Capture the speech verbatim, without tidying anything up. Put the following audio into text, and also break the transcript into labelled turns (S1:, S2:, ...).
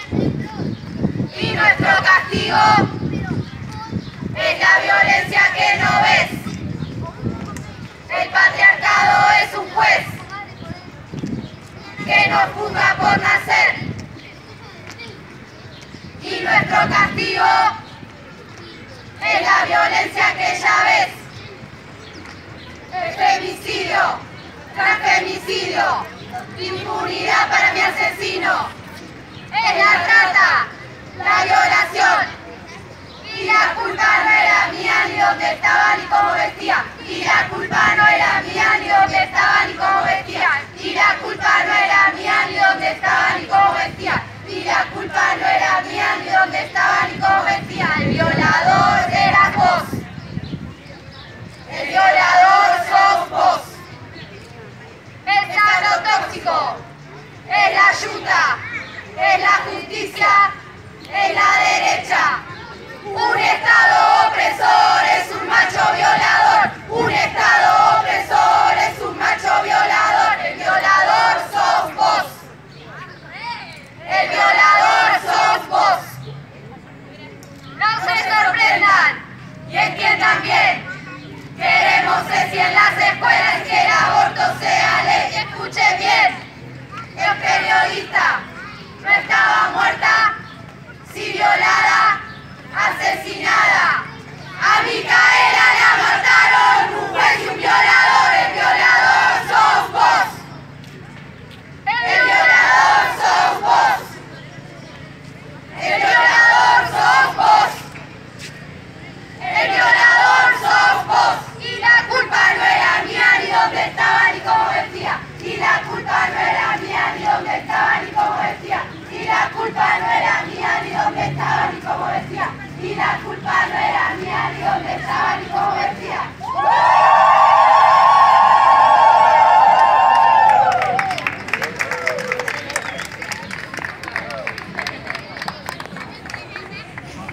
S1: Y nuestro castigo es la violencia que no ves. El patriarcado es un juez que nos juzga por nacer. Y nuestro castigo es la violencia que ya ves. El femicidio, transfemicidio, impunidad para mi asesino. Es la trata, la violación. Y la culpa no era mía ni dónde estaba ni cómo vestía. Y la culpa no